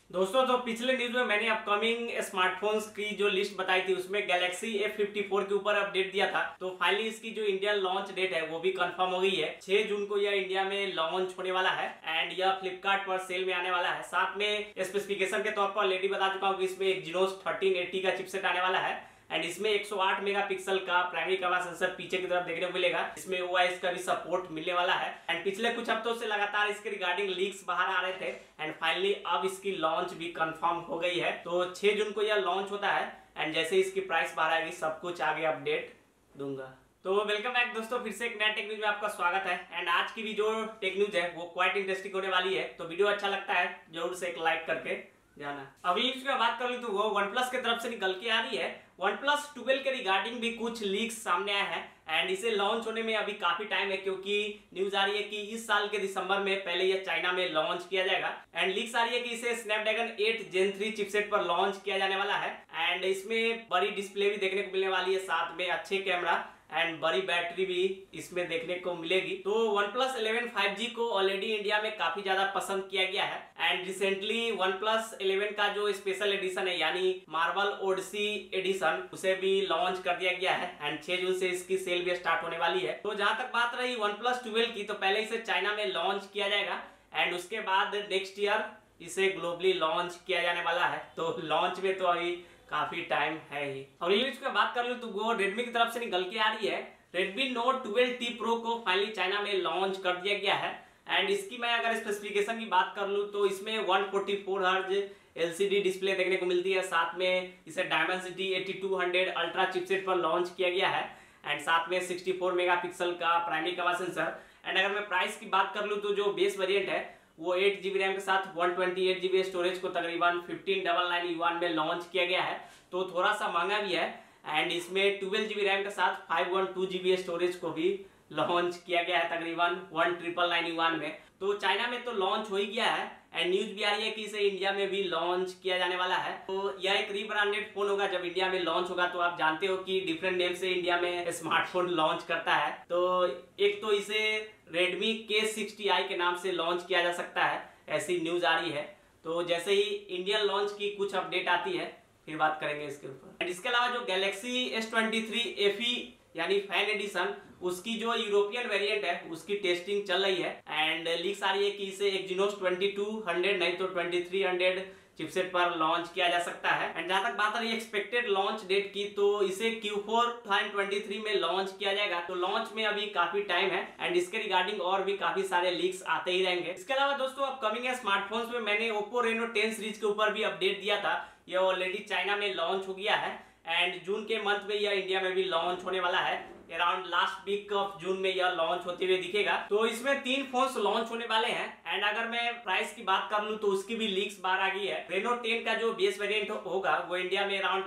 दोस्तों तो पिछले न्यूज में मैंने अपकमिंग स्मार्टफोन्स की जो लिस्ट बताई थी उसमें गैलेक्सी F54 के ऊपर अपडेट दिया था। तो फाइनली इसकी जो इंडियन लॉन्च डेट है वो भी कंफर्म हो गई है। 6 जून को यह इंडिया में लॉन्च होने वाला है एंड यह फ्लिपकार्ट पर सेल में आने वाला है। साथ में स्पेसिफिकेशन के तौर पर ऑलरेडी बता चुका हूँ कि इसमें Exynos 1380 का चिपसेट आने वाला है एंड इसमें 108 मेगापिक्सल का प्राइमरी कैमरा सेंसर पीछे की तरफ देखने को मिलेगा। इसमें OIS का भी सपोर्ट मिलने वाला है एंड पिछले कुछ हफ्तों से लगातार इसके रिगार्डिंग लीक्स बाहर आ रहे थे एंड फाइनली अब इसकी लॉन्च भी कंफर्म हो गई है। तो 6 जून को यह लॉन्च होता है एंड जैसे ही इसकी प्राइस बाहर आएगी सब कुछ आगे अपडेट दूंगा। तो वेलकम बैक दोस्तों, फिर से एक नया टेक न्यूज में आपका स्वागत है एंड आज की भी जो टेक न्यूज है वो क्वाइट इंटरेस्टिंग होने वाली है। तो वीडियो अच्छा लगता है जरूर से एक लाइक करके जाना। अभी इसकी बात कर ली तो वो OnePlus की तरफ से निकल के आ रही है। OnePlus 12 के रिगार्डिंग भी कुछ लीक्स सामने आए हैं एंड इसे लॉन्च होने में अभी काफी टाइम है क्योंकि न्यूज आ रही है कि इस साल के दिसंबर में पहले यह चाइना में लॉन्च किया जाएगा एंड लीक्स आ रही है कि इसे स्नैपड्रैगन 8 Gen 3 चिपसेट पर लॉन्च किया जाने वाला है एंड इसमें बड़ी डिस्प्ले भी देखने को मिलने वाली है, साथ में अच्छे कैमरा एंड बड़ी बैटरी भी इसमें देखने को मिलेगी। तो OnePlus 11 5G को ऑलरेडी इंडिया में काफी ज्यादा पसंद किया गया है एंड रिसेंटली OnePlus 11 का जो स्पेशल एडिशन है यानी मार्वल ओडिसी एडिशन उसे भी लॉन्च कर दिया गया है एंड 6 जून से इसकी सेल भी स्टार्ट होने वाली है। तो जहां तक बात रही OnePlus 12 की, तो पहले इसे चाइना में लॉन्च किया जाएगा एंड उसके बाद नेक्स्ट ईयर इसे ग्लोबली लॉन्च किया जाने वाला है। तो लॉन्च में तो अभी काफी टाइम है ही। और न्यूज की बात कर लूं तो वो रेडमी की तरफ से निकल के आ रही है। Redmi Note 12T Pro को फाइनली चाइना में लॉन्च कर दिया गया है एंड इसकी मैं अगर स्पेसिफिकेशन की बात कर लूं तो इसमें 144 हर्ट्ज LCD डिस्प्ले देखने को मिलती है। साथ में इसे Dimensity 8200 अल्ट्रा चिपसेट पर लॉन्च किया गया है एंड साथ में 64 मेगापिक्सल का प्राइमरी कैमरा सेंसर एंड अगर मैं प्राइस की बात कर लूं तो जो बेस वेरिएंट है वो 8GB रैम के साथ 128GB स्टोरेज को तकरीबन 1599 युआन में लॉन्च किया गया है। तो थोड़ा सा महंगा भी है एंड इसमें 12GB रैम के साथ 512GB स्टोरेज को भी लॉन्च किया गया है तकरीबन 1999 युआन में। तो चाइना में तो लॉन्च हो ही गया है एंड न्यूज भी आ रही है कि इसे इंडिया में भी लॉन्च किया जाने वाला है। तो यह एक रीब्रांडेड फोन होगा। जब इंडिया में लॉन्च होगा तो आप जानते हो कि डिफरेंट नेम से इंडिया में स्मार्टफोन लॉन्च करता है। तो एक तो इसे Redmi K60i के नाम से लॉन्च किया जा सकता है, ऐसी न्यूज आ रही है। तो जैसे ही इंडियन लॉन्च की कुछ अपडेट आती है फिर बात करेंगे इसके ऊपर। इसके अलावा जो Galaxy S23 FE यानी फैन एडिशन उसकी जो यूरोपियन वेरिएंट है उसकी टेस्टिंग चल रही है एंड लीक्स आ रही है कि इसे Exynos 2200 नहीं तो 2300 चिपसेट पर लॉन्च किया जा सकता है एंड जहां तक बात रही एक्सपेक्टेड लॉन्च डेट की तो इसे Q4 2023 में लॉन्च किया जाएगा। तो लॉन्च में अभी काफी टाइम है एंड इसके रिगार्डिंग और भी काफी सारे लीक्स आते ही रहेंगे। इसके अलावा दोस्तों अपकमिंग स्मार्टफोन्स में मैंने Oppo Reno 10 सीरीज के ऊपर भी अपडेट दिया था। यह ऑलरेडी चाइना में लॉन्च हो गया है एंड जून के मंथ में यह इंडिया में भी लॉन्च होने वाला है। Around last week of June में यह लॉन्च होते हुए दिखेगा। तो इसमें 3 फोन्स लॉन्च होने वाले हैं एंड अगर मैं प्राइस की बात कर लूं तो उसकी भी लीक्स बाहर आ गई है। Reno 10 का जो बेस वेरिएंट होगा वो इंडिया में अराउंड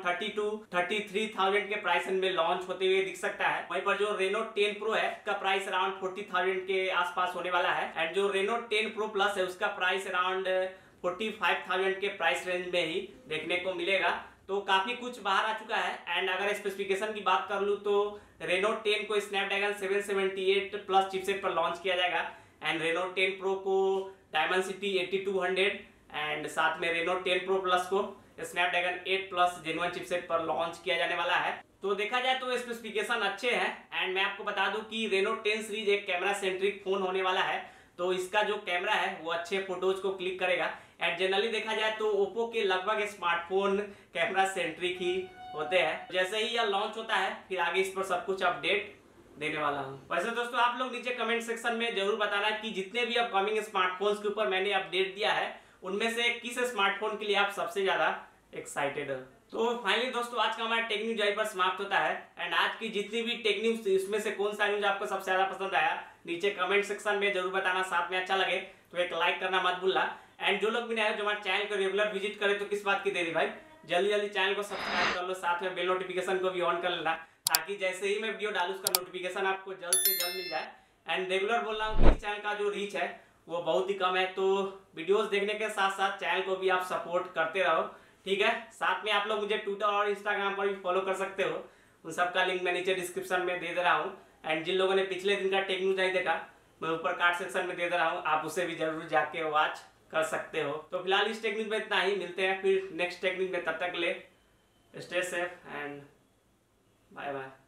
32-33,000 के प्राइस में लॉन्च होते हुए दिख सकता है। वहीं पर जो Reno 10 Pro है उसका प्राइस अराउंड 40,000 के आसपास होने वाला है एंड जो Reno 10 Pro Plus है उसका प्राइस अराउंड 45,000 के प्राइस रेंज में ही देखने को मिलेगा। तो काफी कुछ बाहर आ चुका है एंड अगर स्पेसिफिकेशन की बात कर लूं तो Reno 10 को Snapdragon 778 प्लस चिपसेट पर लॉन्च किया जाएगा एंड Reno 10 Pro को Dimensity 8200 एंड साथ में Reno 10 Pro Plus को Snapdragon 8 प्लस Gen 1 चिपसेट पर लॉन्च किया जाने वाला है। तो देखा जाए तो स्पेसिफिकेशन अच्छे हैं एंड मैं आपको बता दूं कि Reno 10 सीरीज एक कैमरा सेंट्रिक फोन होने वाला है। तो इसका जो कैमरा है वो अच्छे फोटोज को क्लिक करेगा एंड जनरली देखा जाए तो ओप्पो के लगभग स्मार्टफोन कैमरा सेंट्रिक ही होते हैं। जैसे ही यह लॉन्च होता है फिर आगे इस पर सब कुछ अपडेट देने वाला हूं। वैसे दोस्तों आप लोग नीचे कमेंट सेक्शन में जरूर बताना कि जितने भी अपकमिंग स्मार्टफोन्स के ऊपर मैंने अपडेट दिया है उनमें से किस स्मार्टफोन के लिए आप सबसे ज्यादा एक्साइटेड हो। तो फाइनली दोस्तों आज का हमारा टेक न्यूज यहीं पर समाप्त होता है एंड आज की जितनी भी टेक न्यूज इसमें से कौन सा न्यूज आपको सबसे ज्यादा पसंद आया नीचे कमेंट सेक्शन में जरूर बताना। साथ में अच्छा लगे तो एक लाइक करना मत भूलना एंड जो लोग भी नए हैं जो हमारे चैनल को रेगुलर विजिट करे तो किस बात की देरी भाई, जल्दी जल्दी चैनल को सब्सक्राइब कर लो, साथ में बेल नोटिफिकेशन को भी ऑन कर लेना ताकि जैसे ही मैं वीडियो डालूं उसका नोटिफिकेशन आपको जल्द से जल्द मिल जाए। एंड रेगुलर बोल रहा हूँ कि इस चैनल का जो रीच है वो बहुत ही कम है, तो वीडियोस देखने के साथ साथ चैनल को भी आप सपोर्ट करते रहो, ठीक है। साथ में आप लोग मुझे ट्विटर और इंस्टाग्राम पर भी फॉलो कर सकते हो, उन सबका लिंक मैं नीचे डिस्क्रिप्शन में दे रहा हूँ। एंड जिन लोगों ने पिछले दिन का टेक न्यूज नहीं देखा मैं ऊपर कार्ड सेक्शन में दे रहा हूँ, आप उसे भी जरूर जाके वॉच कर सकते हो। तो फिलहाल इस टेक्निक में इतना ही, मिलते हैं फिर नेक्स्ट टेक्निक में, तब तक ले stay safe and bye bye.